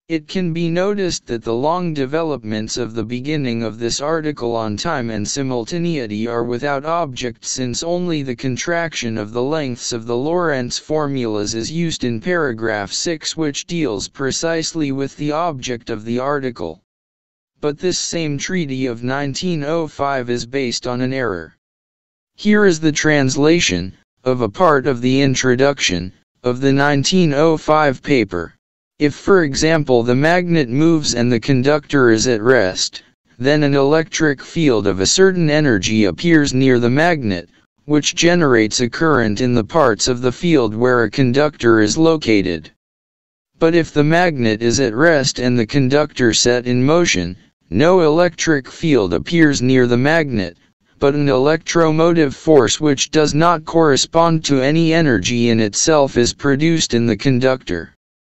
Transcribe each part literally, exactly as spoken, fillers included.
It can be noticed that the long developments of the beginning of this article on time and simultaneity are without object, since only the contraction of the lengths of the Lorentz formulas is used in paragraph six, which deals precisely with the object of the article. But this same treaty of nineteen oh five is based on an error. Here is the translation of a part of the introduction of the nineteen oh five paper. If, for example, the magnet moves and the conductor is at rest, then an electric field of a certain energy appears near the magnet, which generates a current in the parts of the field where a conductor is located. But if the magnet is at rest and the conductor set in motion, no electric field appears near the magnet, but an electromotive force which does not correspond to any energy in itself is produced in the conductor.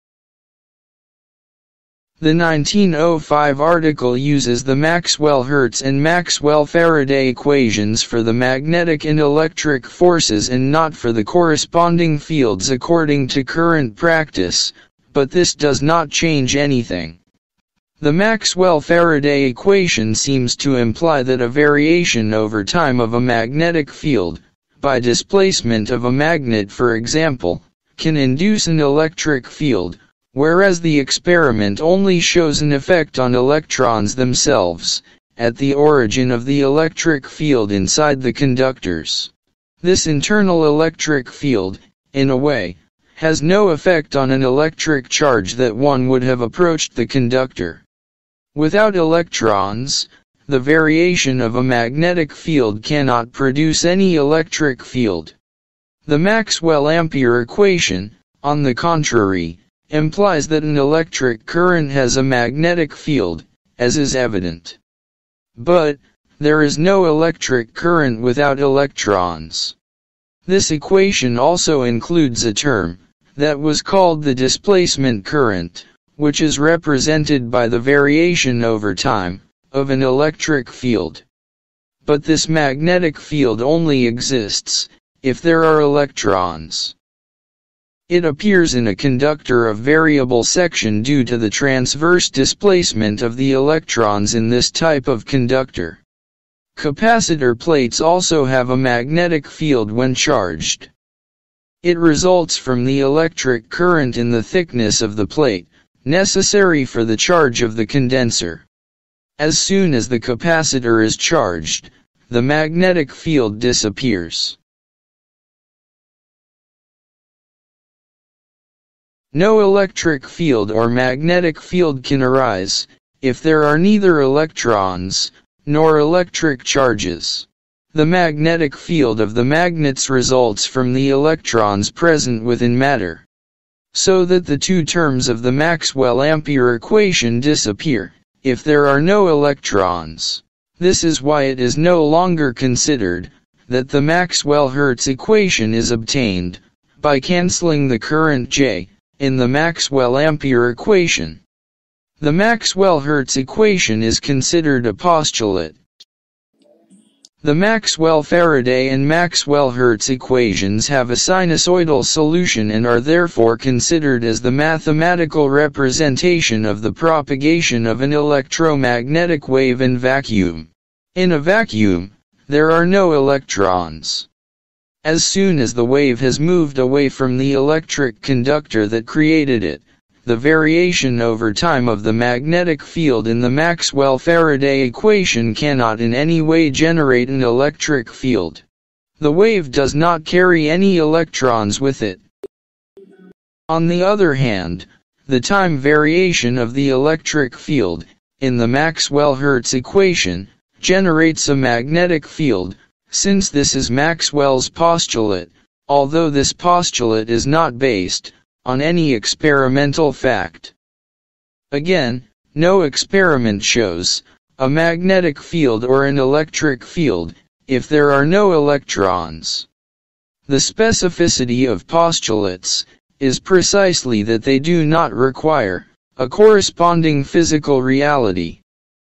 The nineteen oh five article uses the Maxwell-Hertz and Maxwell-Faraday equations for the magnetic and electric forces and not for the corresponding fields according to current practice, but this does not change anything. The Maxwell-Faraday equation seems to imply that a variation over time of a magnetic field, by displacement of a magnet for example, can induce an electric field, whereas the experiment only shows an effect on electrons themselves, at the origin of the electric field inside the conductors. This internal electric field, in a way, has no effect on an electric charge that one would have approached the conductor. Without electrons, the variation of a magnetic field cannot produce any electric field. The Maxwell-Ampere equation, on the contrary, implies that an electric current has a magnetic field, as is evident. But, there is no electric current without electrons. This equation also includes a term, that was called the displacement current, which is represented by the variation over time, of an electric field. But this magnetic field only exists, if there are electrons. It appears in a conductor of variable section due to the transverse displacement of the electrons in this type of conductor. Capacitor plates also have a magnetic field when charged. It results from the electric current in the thickness of the plate, necessary for the charge of the condenser. As soon as the capacitor is charged, the magnetic field disappears. No electric field or magnetic field can arise, if there are neither electrons, nor electric charges. The magnetic field of the magnets results from the electrons present within matter. So that the two terms of the Maxwell-Ampere equation disappear, if there are no electrons. This is why it is no longer considered, that the Maxwell-Hertz equation is obtained, by cancelling the current J, in the Maxwell-Ampere equation. The Maxwell-Hertz equation is considered a postulate. The Maxwell-Faraday and Maxwell-Hertz equations have a sinusoidal solution and are therefore considered as the mathematical representation of the propagation of an electromagnetic wave in vacuum. In a vacuum, there are no electrons. As soon as the wave has moved away from the electric conductor that created it, the variation over time of the magnetic field in the Maxwell-Faraday equation cannot in any way generate an electric field. The wave does not carry any electrons with it. On the other hand, the time variation of the electric field, in the Maxwell-Hertz equation, generates a magnetic field, since this is Maxwell's postulate, although this postulate is not based on any experimental fact. Again, no experiment shows a magnetic field or an electric field if there are no electrons. The specificity of postulates is precisely that they do not require a corresponding physical reality.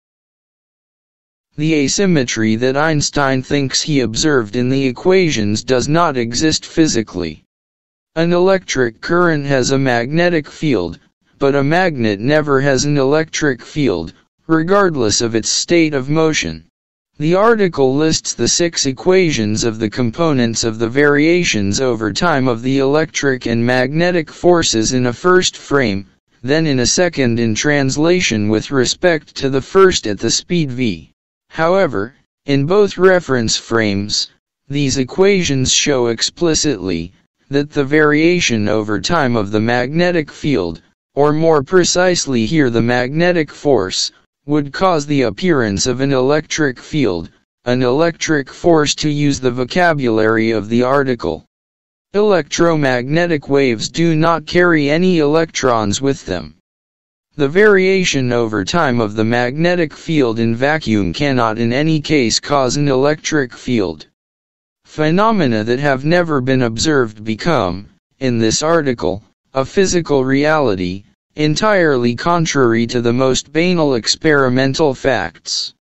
The asymmetry that Einstein thinks he observed in the equations does not exist physically. An electric current has a magnetic field, but a magnet never has an electric field, regardless of its state of motion. The article lists the six equations of the components of the variations over time of the electric and magnetic forces in a first frame, then in a second in translation with respect to the first at the speed v. However, in both reference frames, these equations show explicitly that the variation over time of the magnetic field, or more precisely here the magnetic force, would cause the appearance of an electric field, an electric force to use the vocabulary of the article. Electromagnetic waves do not carry any electrons with them. The variation over time of the magnetic field in vacuum cannot in any case cause an electric field. Phenomena that have never been observed become, in this article, a physical reality, entirely contrary to the most banal experimental facts.